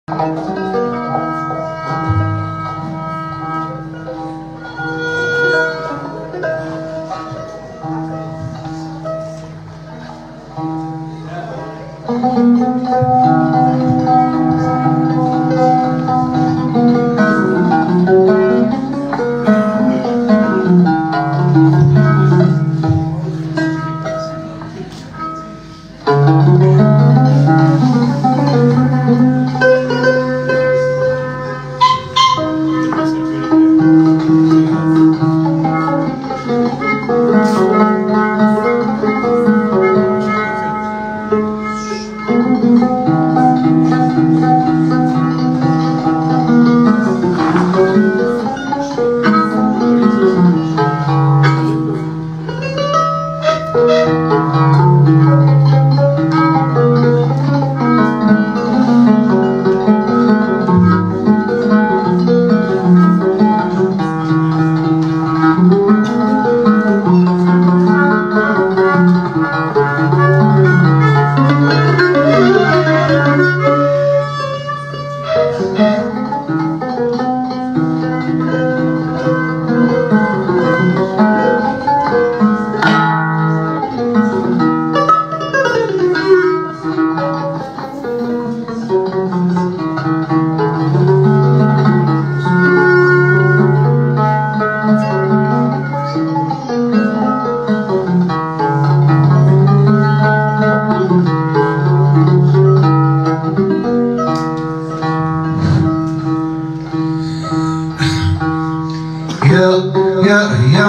يا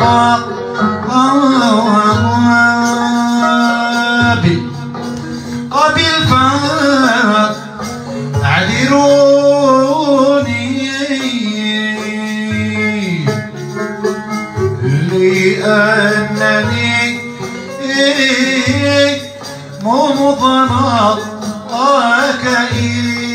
مقابل قبل فاعذروني لأنني ممضنا كئيب.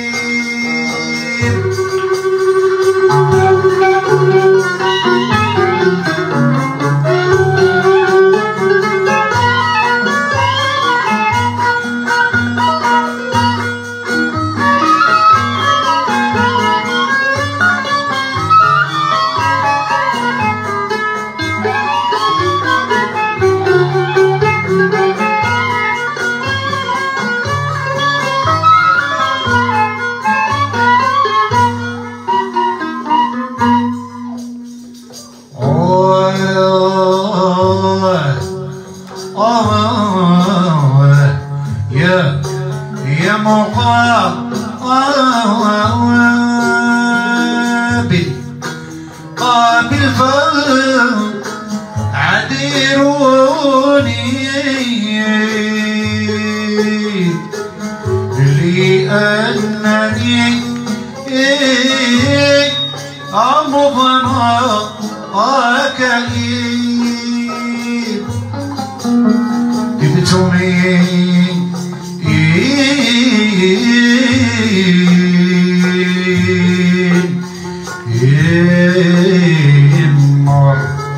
يا مقابل قابل فاعذروني لأنني مضنا كئيب. جبتوني النار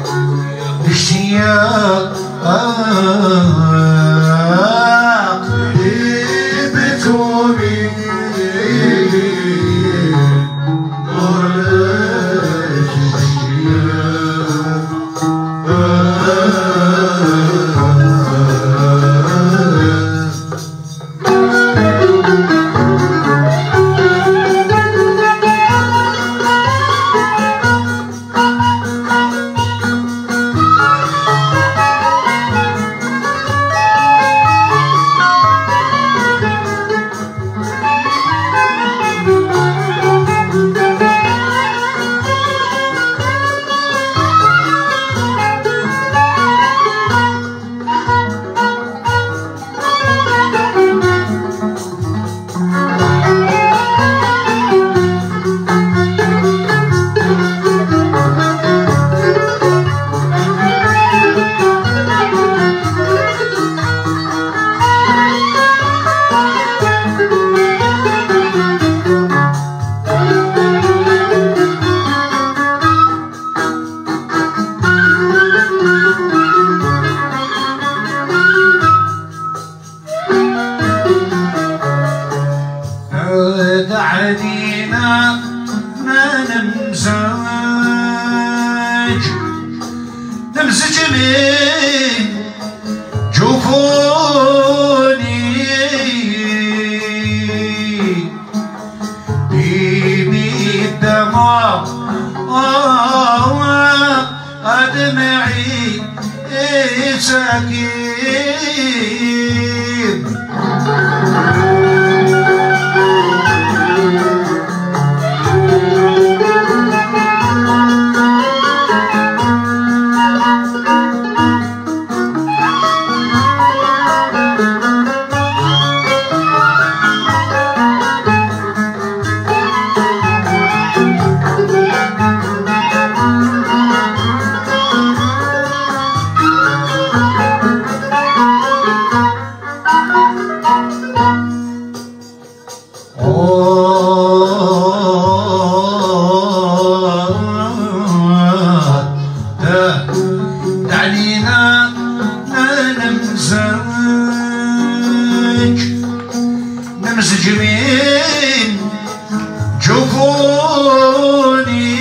باشتياق جبتوني عدينا ما نمزج من جفوني بيبي الدمع أدمعي سكين نمزج من جفوني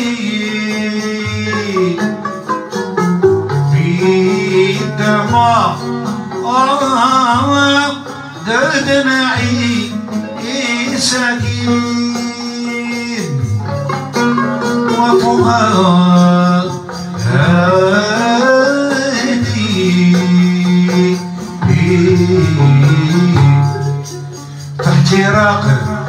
بالدمع دمعي سكين وفؤاد احتراق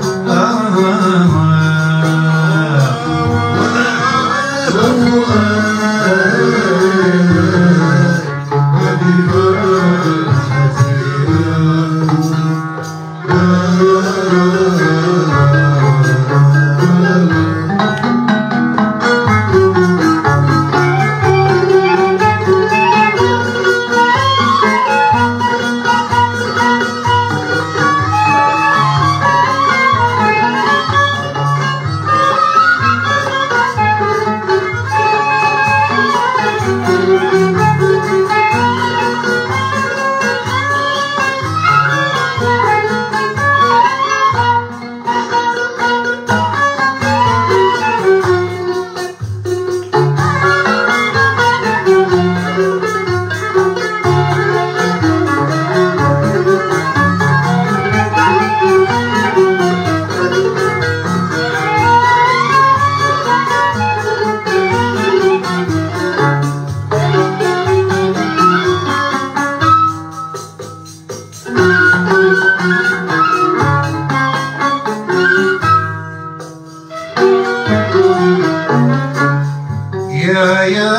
يا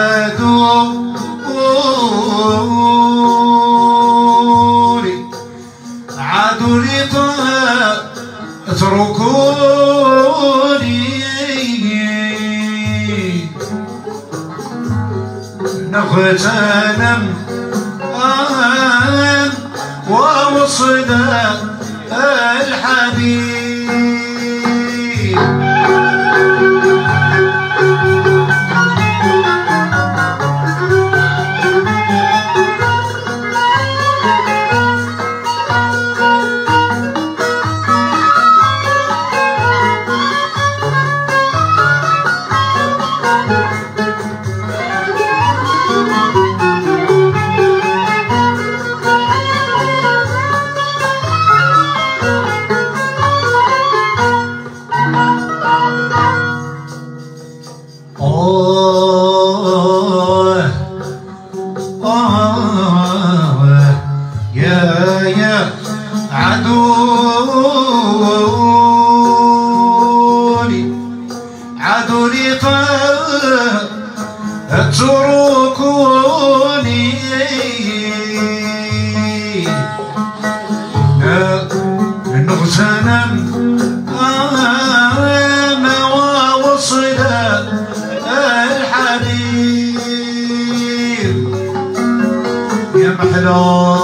عدولي اتركوني نغتنم ووصل الحبيب يا عدولي اتركوني نغتنم ما وصل الحبيب يا محلى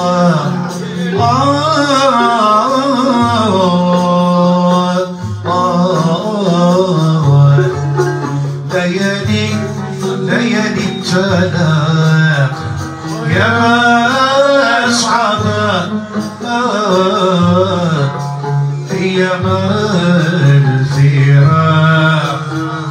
ليالي التلاق يا أصحاب يا الفراق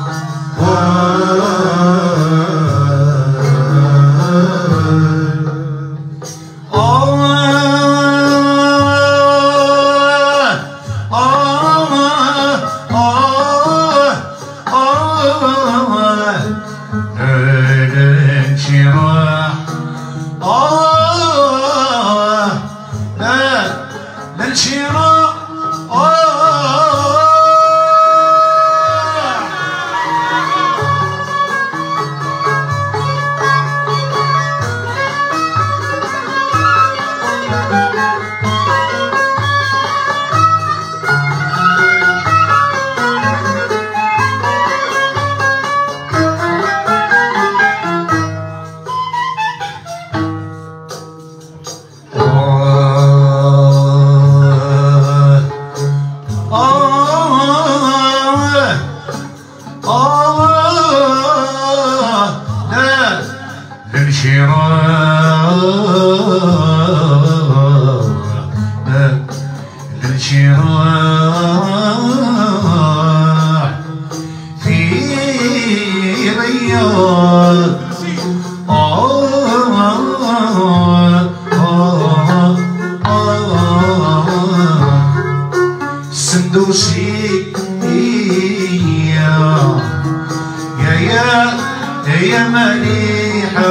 يا مليحة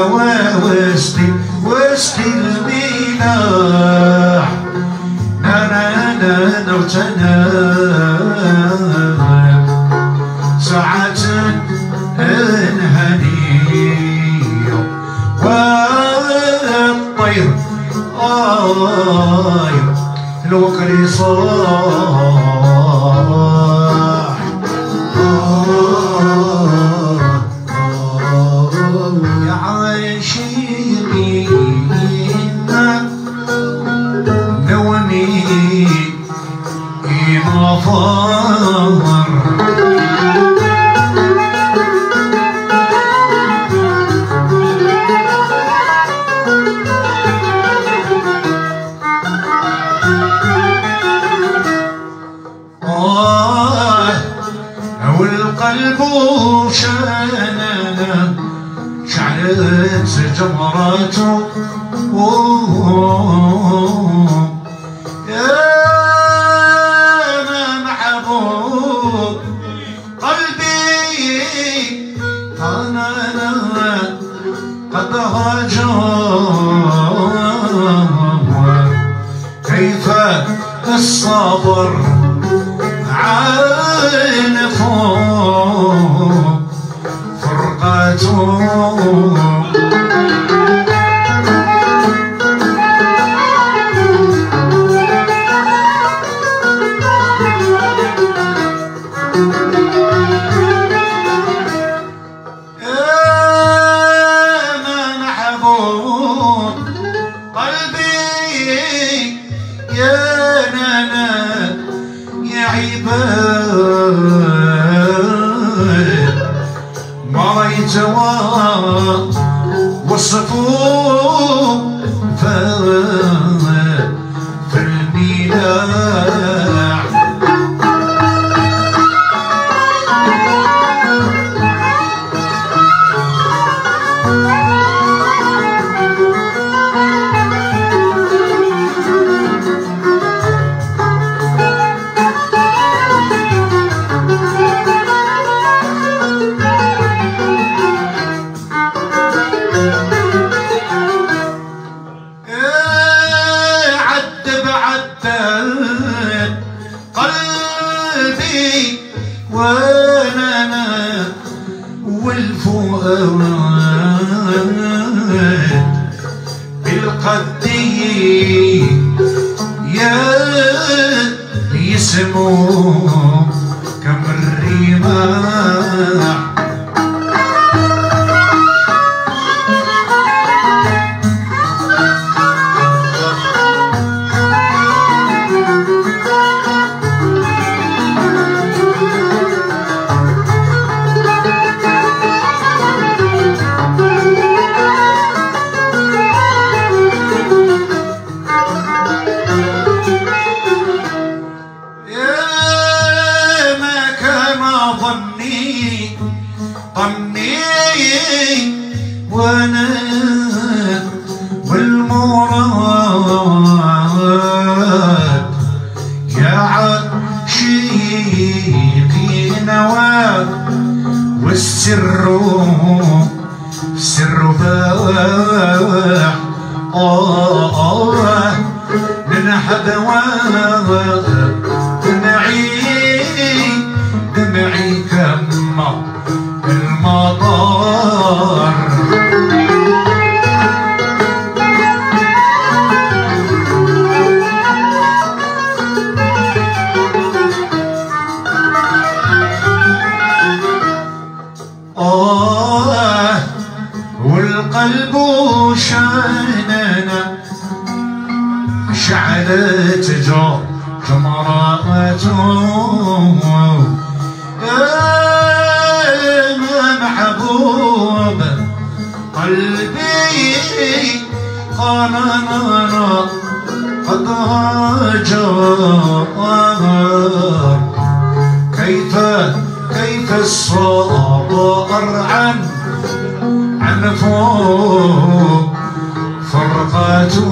وسط الملاح نانا نغتنم ساعة هنية والطير الوكر صاح يا عاشقين نومي مظهر والقلب شاننا شعلت جمراته يا محبوب قلبي أنا قد هاجر كيف الصبر عانفوا فرقته وصفوا في الميلاح قلبي وانا والفؤاد بالقد يسمو كم الرماح طمني وانا والمراد يا عشيقي نوى والسر باح ننحب دمعي كما المطار والقلب شاننا شعلت جمراته يا محبوب قلبي قررنا قد هاجر كيف الصبر عن فوق فرقاته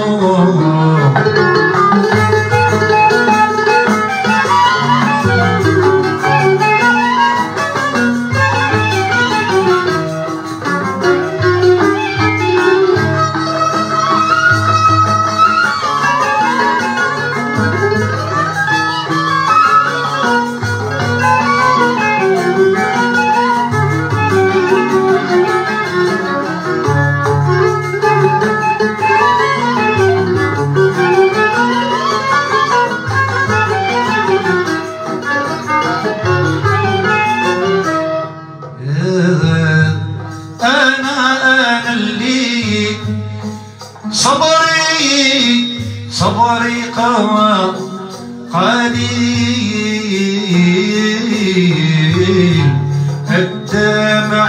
صبري قليل الدمع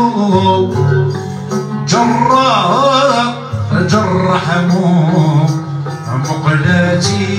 جرح مقلتي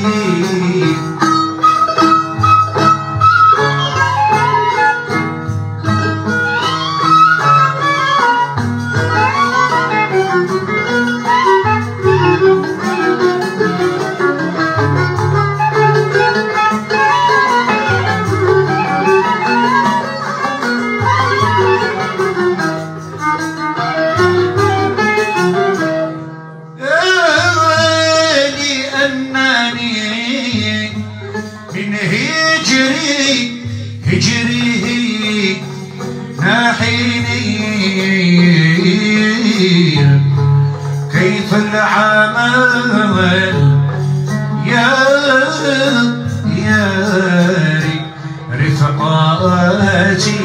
هجري ناحيني كيف العمل يا رفقاتي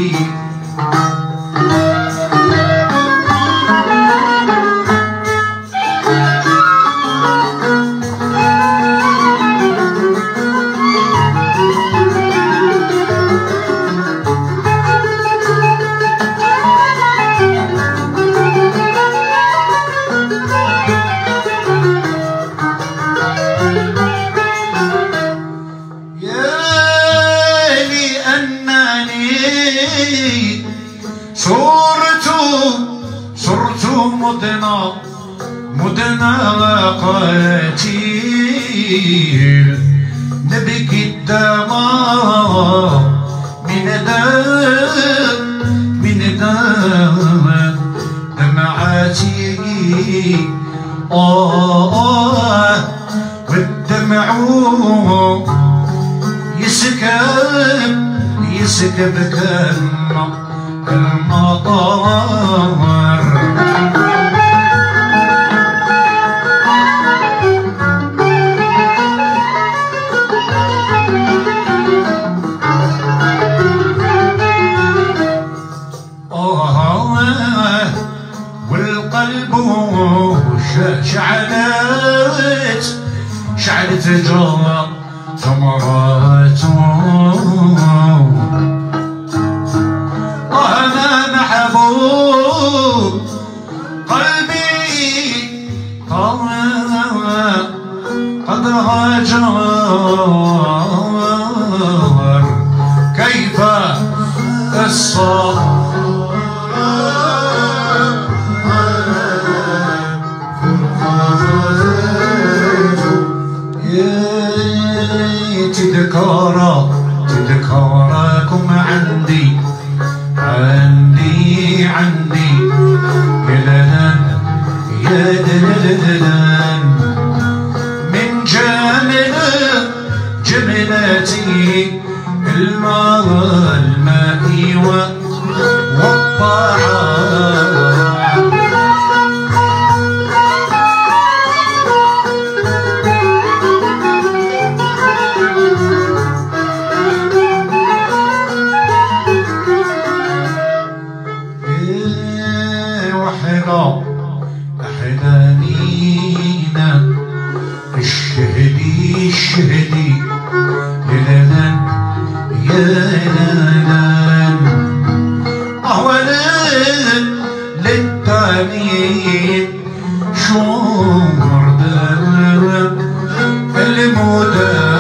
صرت مدنى قتيل نبكي الدماء من دمعاتي والدمع يسكب كالمطر والقلب شعلت جمراته أنا محبوب قلبي قد هاجر كيف تذكاركم عندي عندي عندي يا لدن يا دلدلن من جملتي الماء والطعام أحلامينا الشهدي يا لدن يا لدن أهولا للتانين شمر دم المدى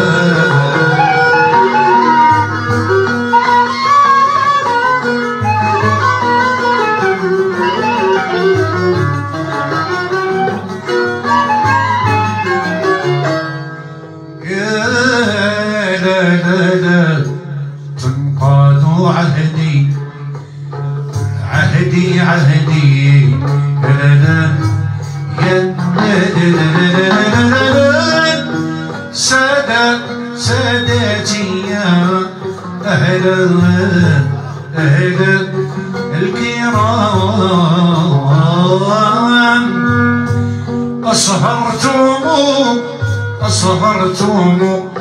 تنقاد عهدي يا لدن يا سادتي يا أهل الكرام أصهرتم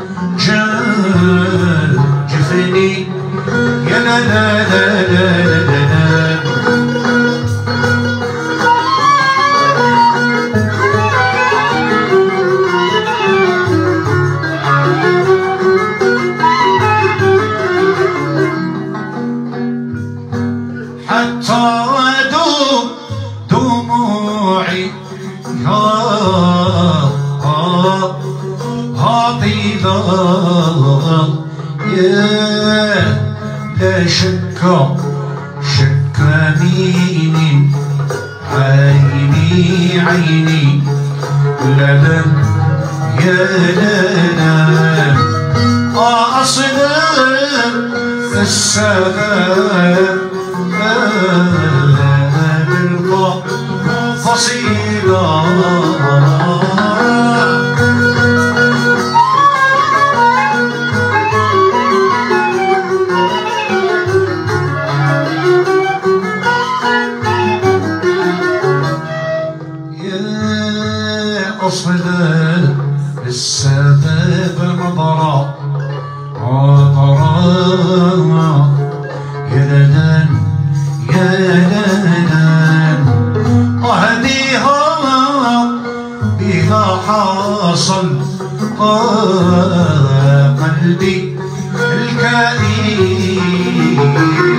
جفني يا لا لا لا لا لا حتى دموعي هاطلة لا شك مين عيني لدن يا لدن أصلا السلام فصيلة أصلا السبب نظرة يا لدن وهديها بها حاصل قلبي الكئيب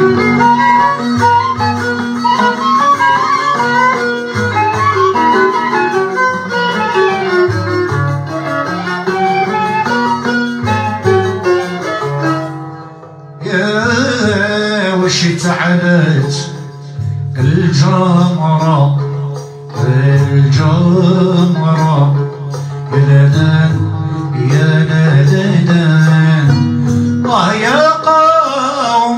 وشيت علت الجمرة يا لدن يا قوم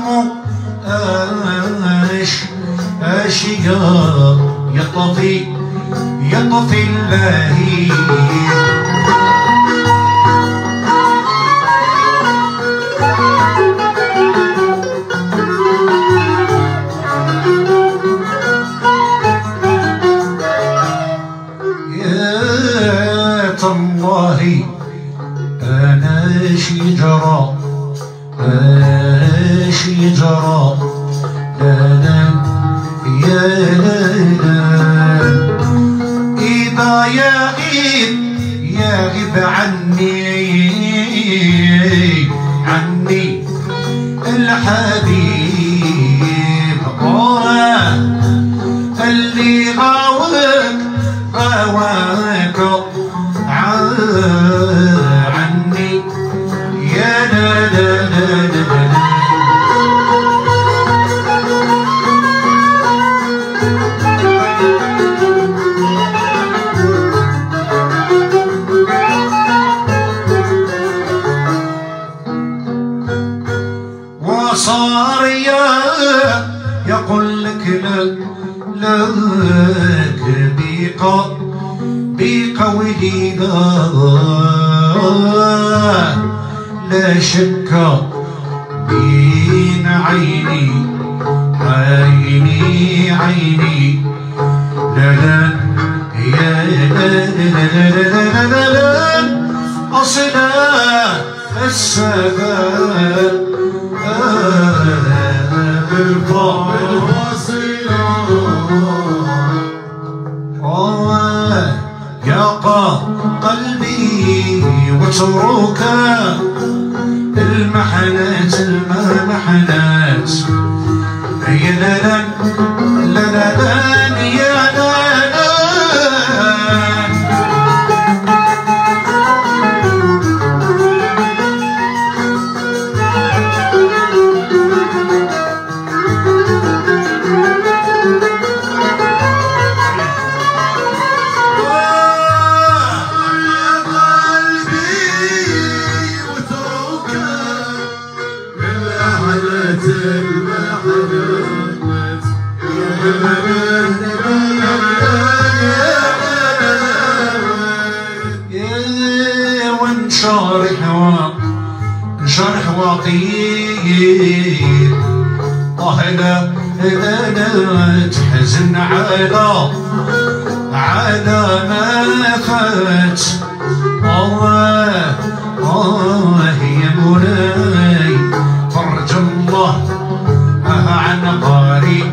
أشياء يطفي اللهيب تالله أنا شجرة لدن يا لدن إذا يغيب عني الحبيب اللي غواك عني يا لا لا لا لا صارية يقول لك لك بيقة وليدة لا شك بين عيني لا يا لا أصلا السبب بالفضل يقى قلبي وتروك المحنات يا لا يا لا شرح وطيب لا تحزن على ما فات يا مولاي فرج الله عن قريب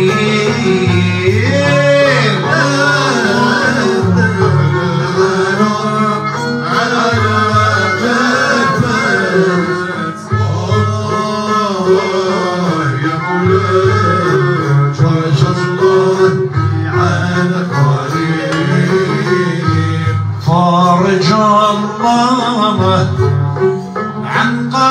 فرج الله عن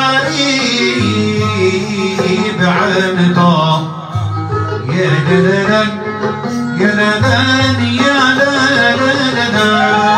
قريب عمدا يا لا يا لا يا لا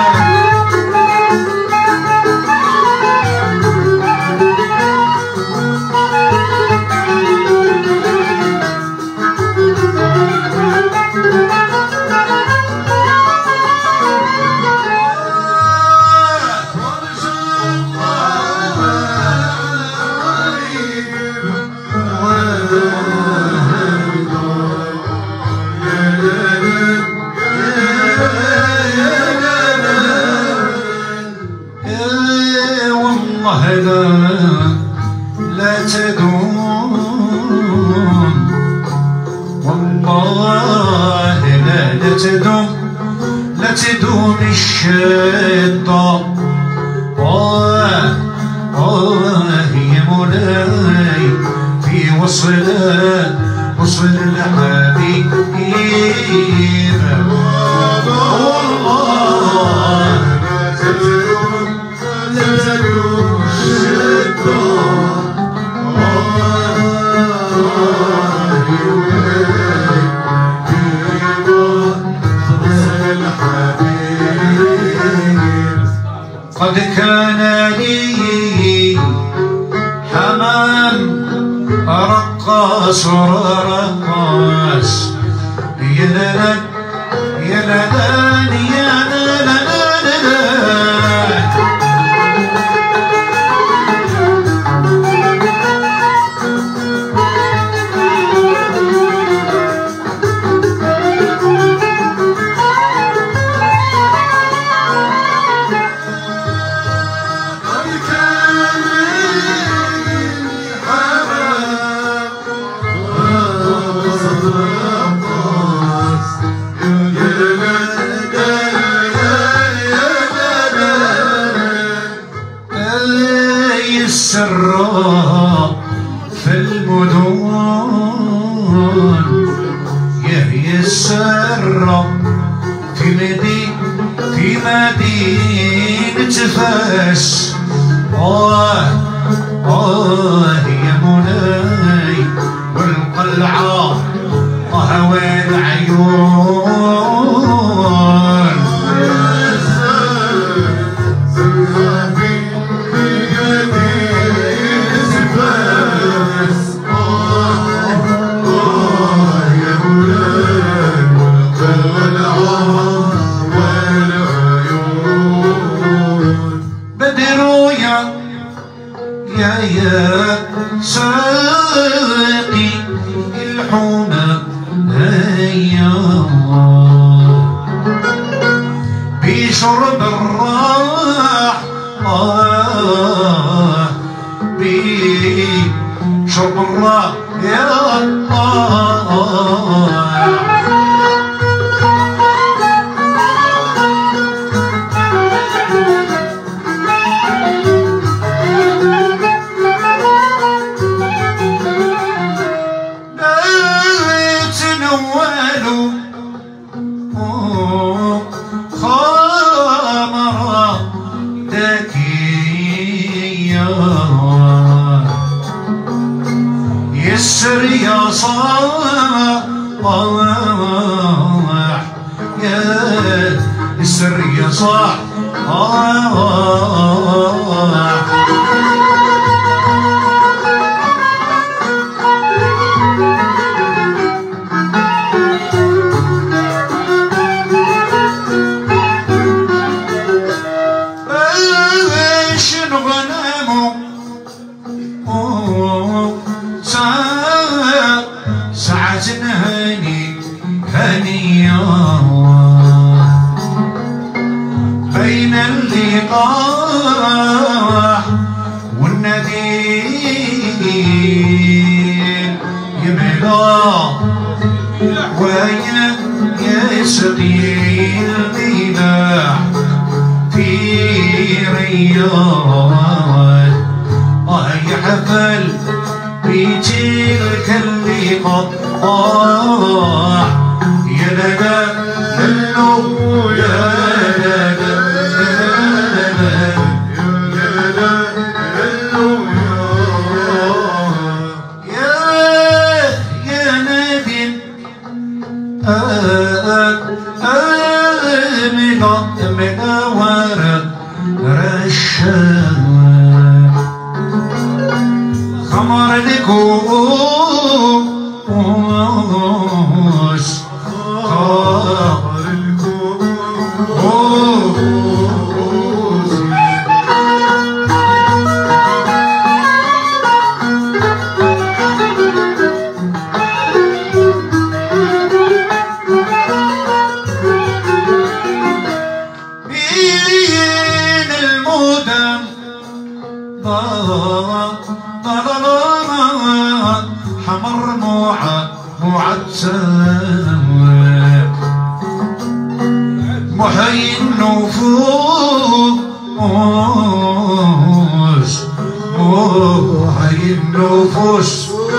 لا تدوم والله لا تدوم الشدة يا مولاي في وصل الحبيب والله لا تدوم الشدة قد كان لي حمام رقاص يا لا يا لا يا لا السراء في المدن يهي السراء في مدينة فاس يا مولاي والقلعة هوى العيون ساقي الحمى هيا بشرب الراح بشرب الراح يا يسر يا صاح يا يسر يا صاح بين اللقاح والنديم يملا وين يسقي الملاح في رياض يحفل بتلك اللقاح يا لنا منه يا خمر الكؤوس بين المدن حمر معتم محي النفوس محي النفوس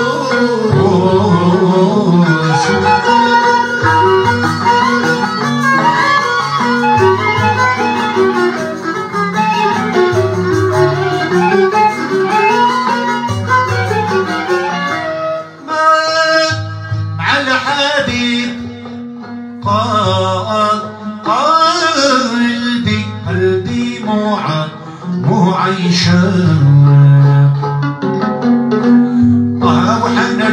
قلبي معيشة وحنا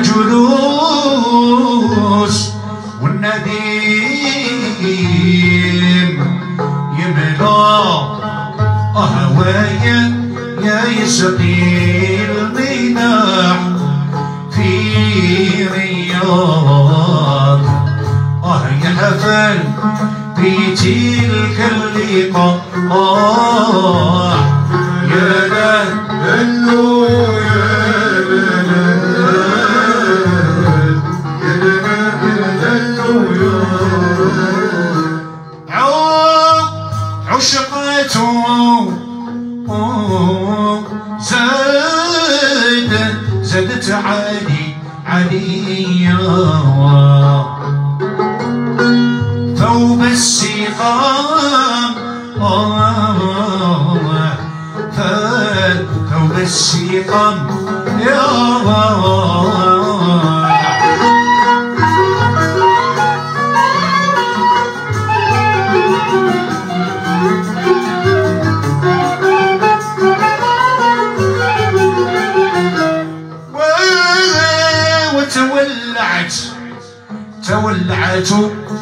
جلوس والنديم يملا هوايا يا يسقي المناح في رياض يحفل بتلك اللقاح يا لنا يا عشقته زادت عليا ثوب السقام ثوب السقام يا تولعت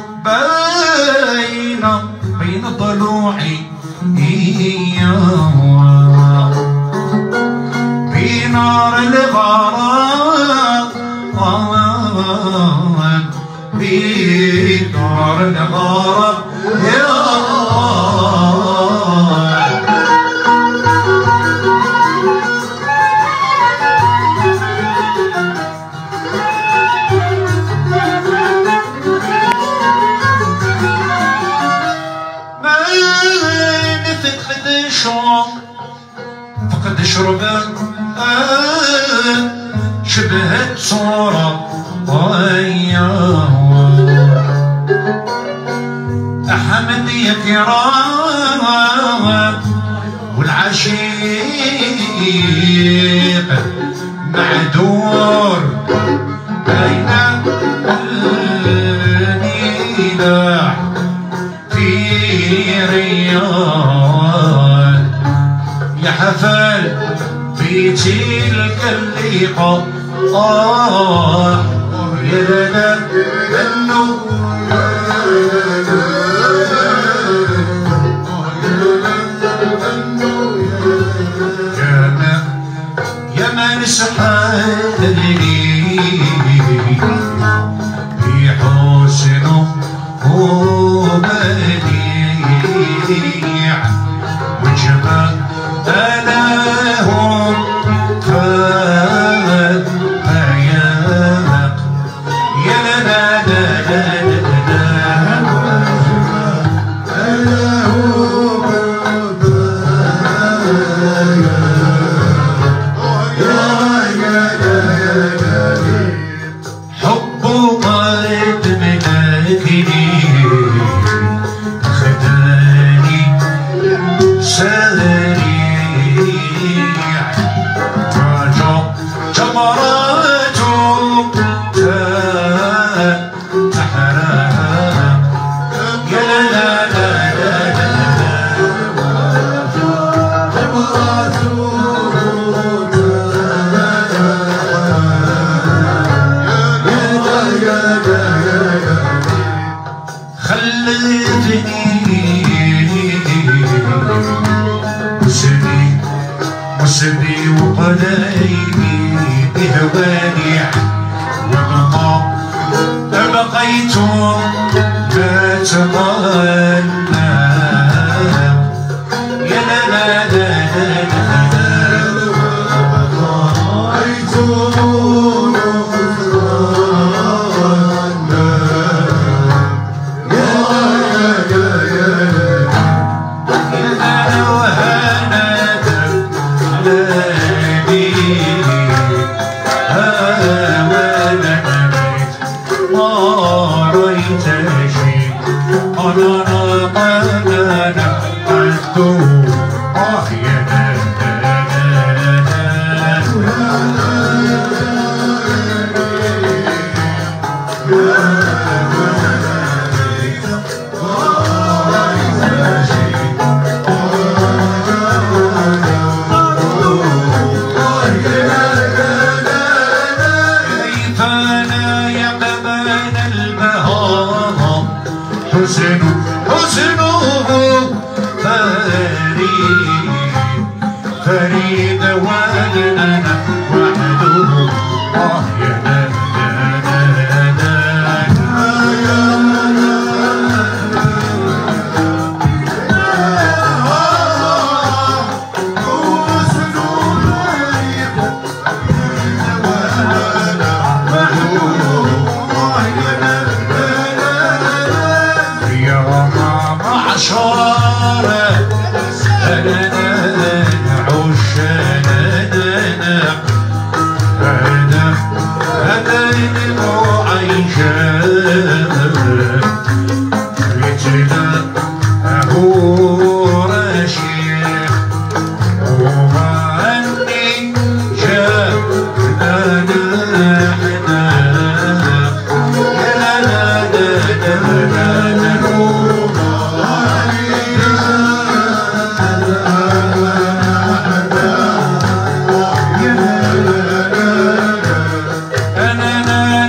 بين ضلوعي بين نار الغرام في نار الغرام يا فقد شربت شبهت صورة أحمد يا كرام والعشيق معدور بين النيداح في رياض يا حفل في تلك اللقاء يا لنا منه يا من سحرني في حسنه وبديع وجبه لهم فياق يا لا لا لا حب قد ملكني خداني سريع جمراته تحرق يا لا لا لا مسبي وقلبي بهواني بقيت لا تقلى يا لا لا لا بقيت فريد ولنا وحده يا لا na na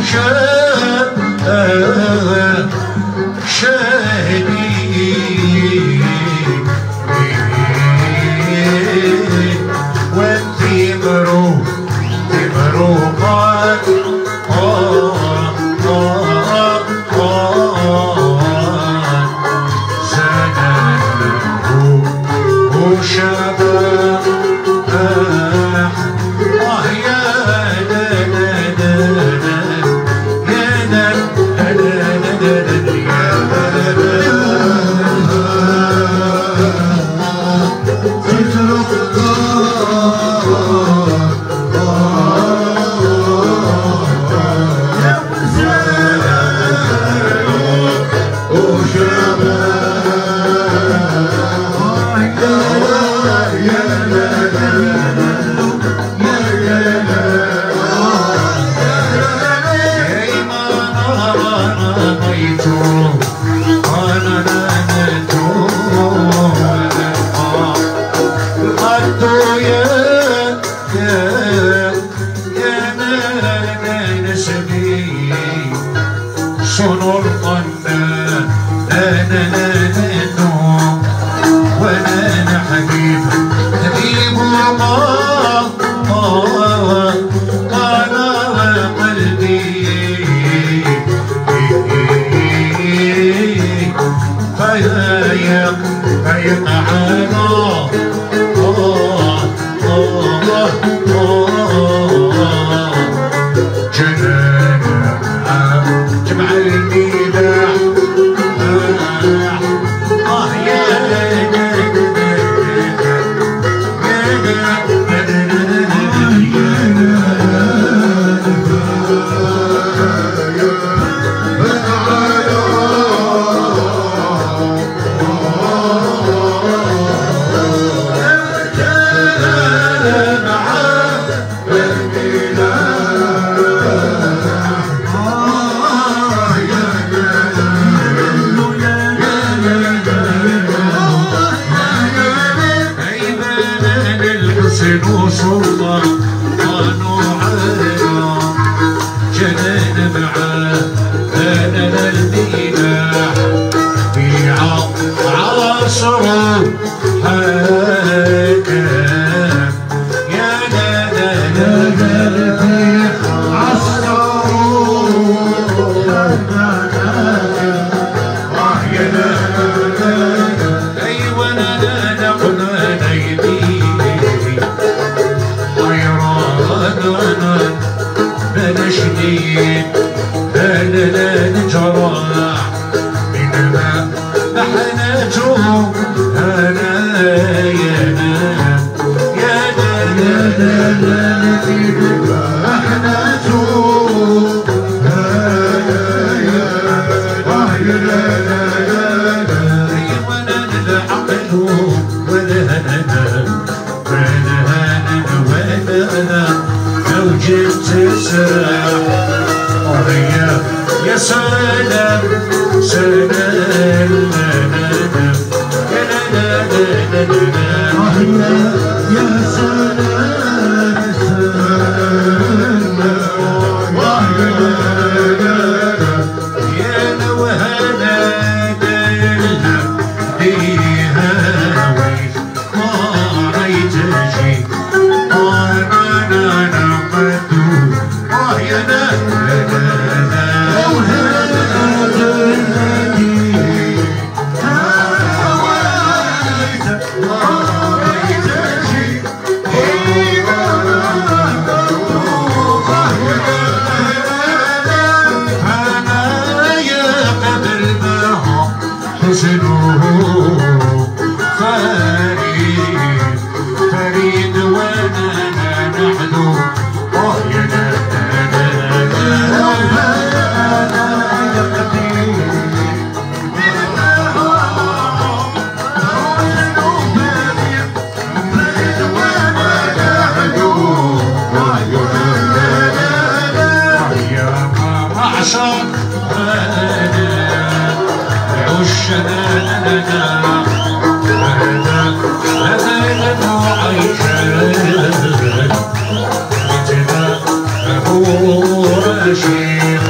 شيخ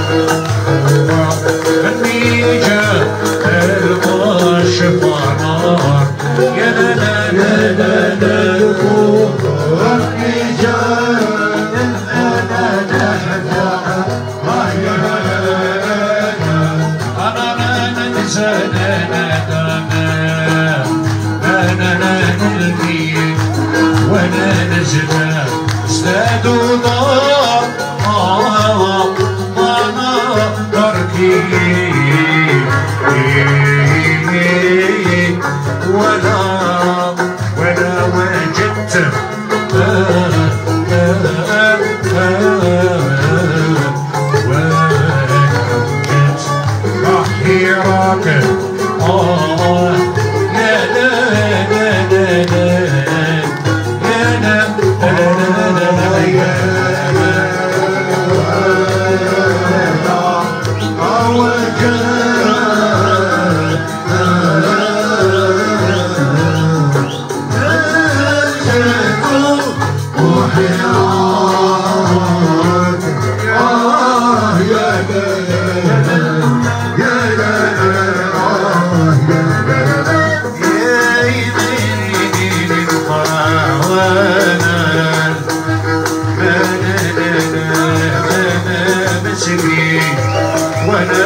ضاع وانا تركي ولا وجدت ضحيرك يا لا لا لا لا يا لا لا لا يا وانا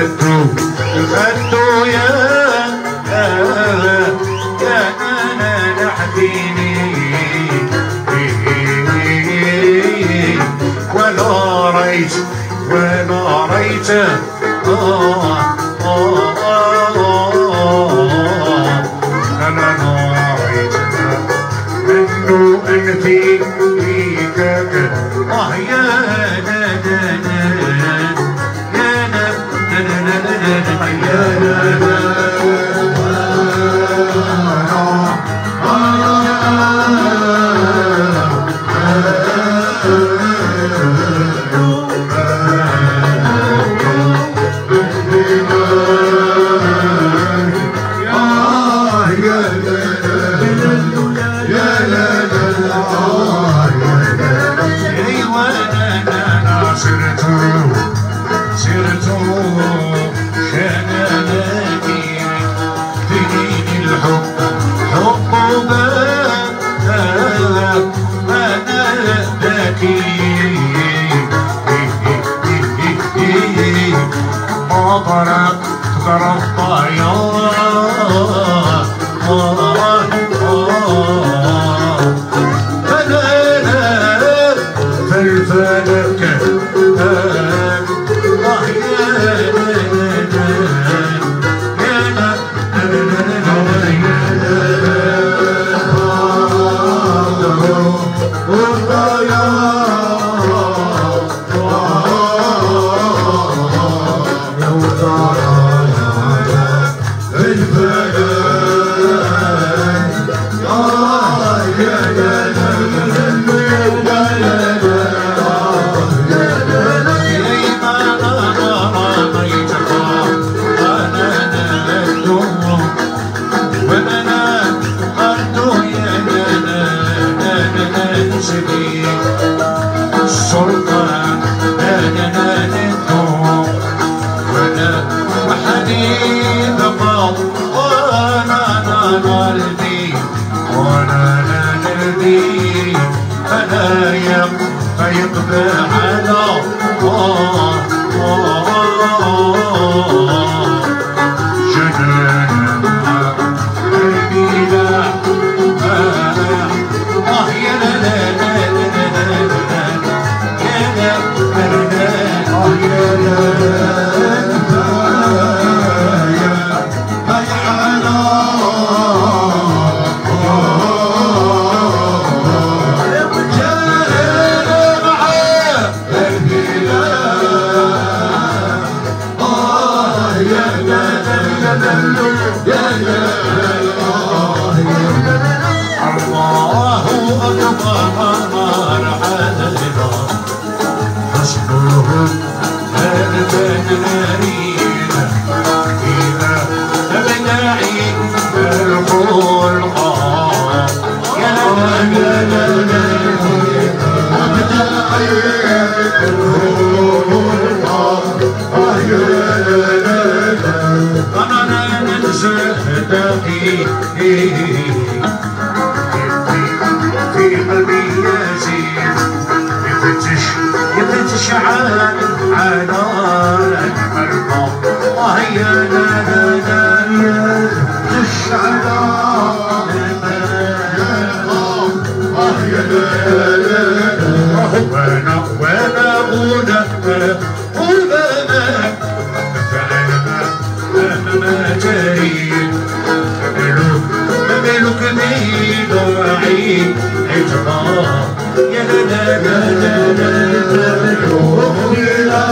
خدته يا انا لحديني ولا ريت انا رأيت منه انتي فيك يا وانا غنى ما تريد ملوك ذي ضعيف عتبار يا لا لا لا لا ملوك لا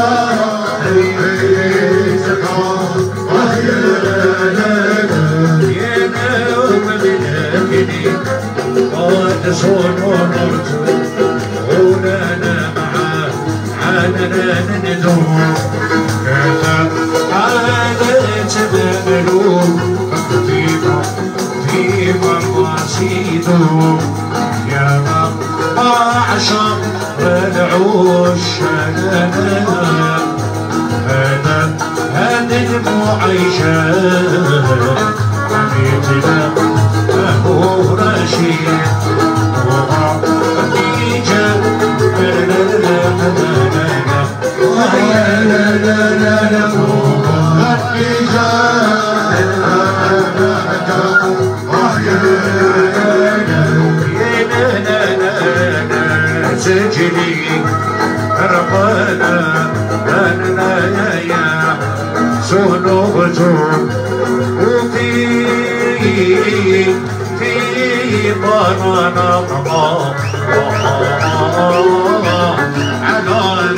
يا نوم ملكني قد صنعت هنا معاه عاننا ندور عادت بملوك في مقاصده يا معشر العشاق هذا المعيشات حبيبنا هو رشيد وخديجة سجلي ربنا لنا يا سنوبتم وفي ضرنا قضاء على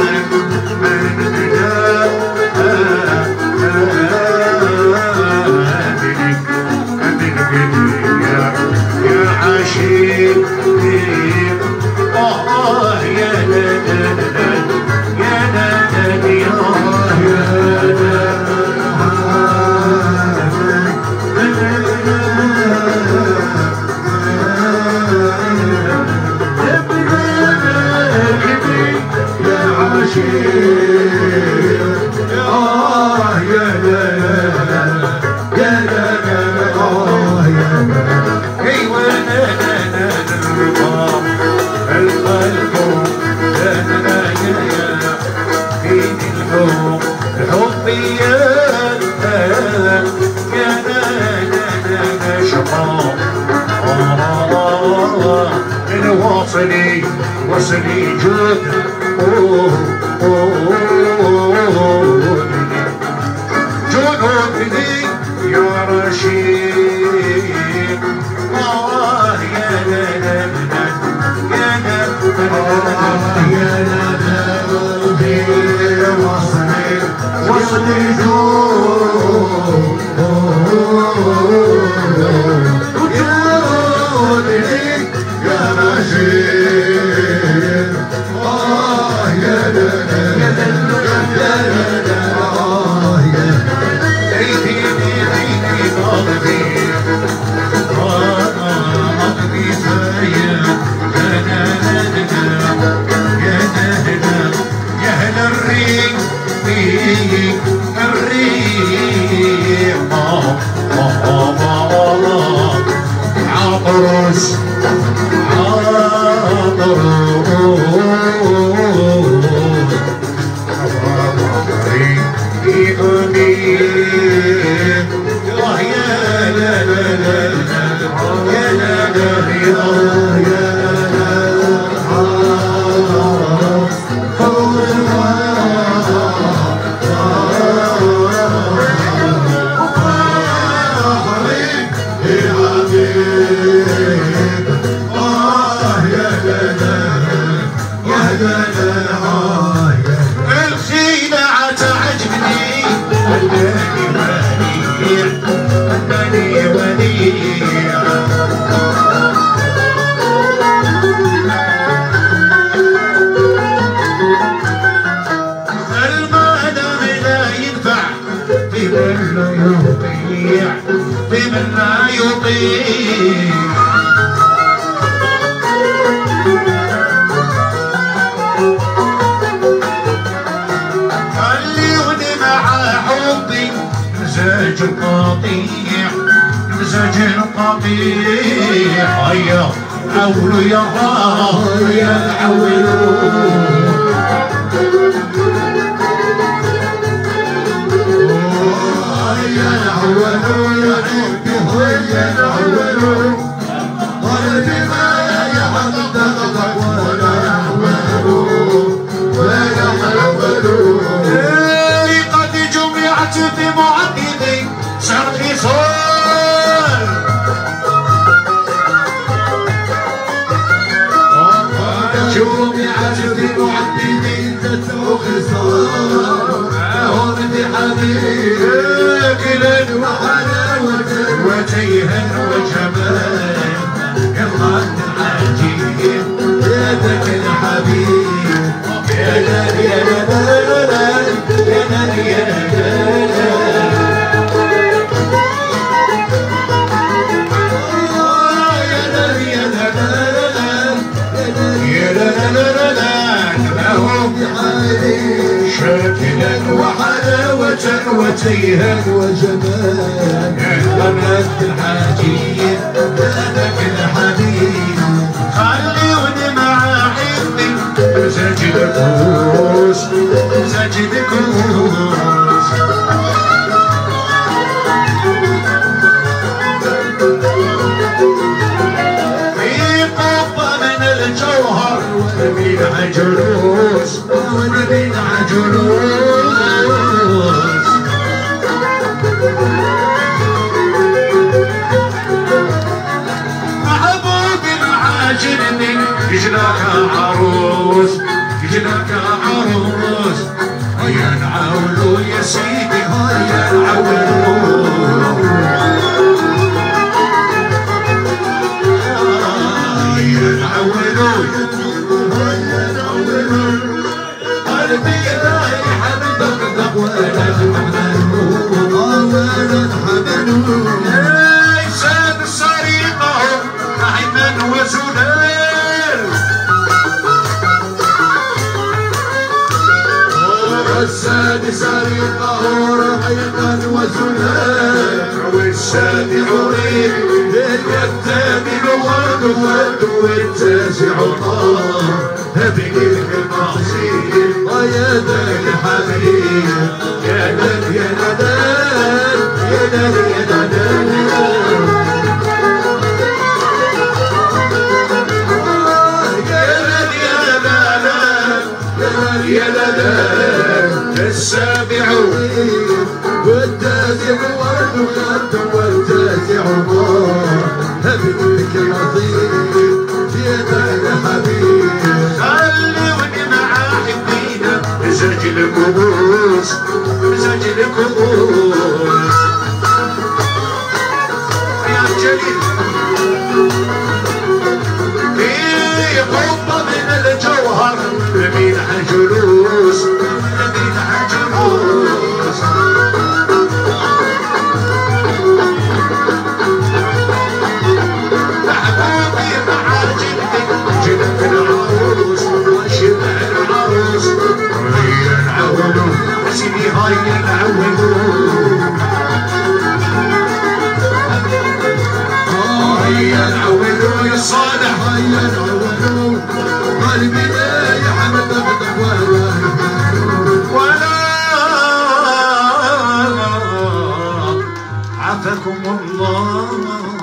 يا عشيق يا وصلي جود جودي يا رشيد يا لا يا قلبي وصلي جودي يا رشيد بمن لا يطيع خليوني مع حبي مزاج القطيع مزاج القطيع هيا حولوا يا هيا حولوا قلبي ما يحضر ولا يحول حبيبي جت وخسارة معهم في حبيب كلا وحلاوة وجيها وجمال يلا العجيب يا ذاك الحبيب يا نار يا نار يا نار يا شاكلا وحلاوة وجيها وجمال غرت الحاجين هذاك الحبيب خليوني مع حبي مساجد الكوس مساجد الكوس في قبة من الجوهر ونبيع جلوس ونبيع جلوس عاجبني يجلاك عروس يجلاك عروس هيا نعاولو يا سيدي هيا نعاولو هيا نعاولو هيا نعاولو قلبي رايح بدغدغ وانا الحمل وانا الحمل ليس بالسريقه نعيما وزلال والسادس سريقه رحيقا وزلال والسابع ريح والثامن ورد والتاسع طار هبني المعصير يا ذاك الحبيب يا نار يا ندال يا نار يا ندال يا لدى السابع والتاسع ورد خد والتاسع نار هبنك العظيم يا ذاك الحبيب خلوني مع حبينا مزاج الكؤوس مزاج الكؤوس يا جليل في قبة من الجوهر نبيل جلوس نبيل جلوس محبوبي مع جدك جدك العروس وشبع العروس هيا نعولو سيدي هيا نعولو هيا نعولو يا صالح هيا نعولو قلبي لا يحمد غضب ولا عافاكم الله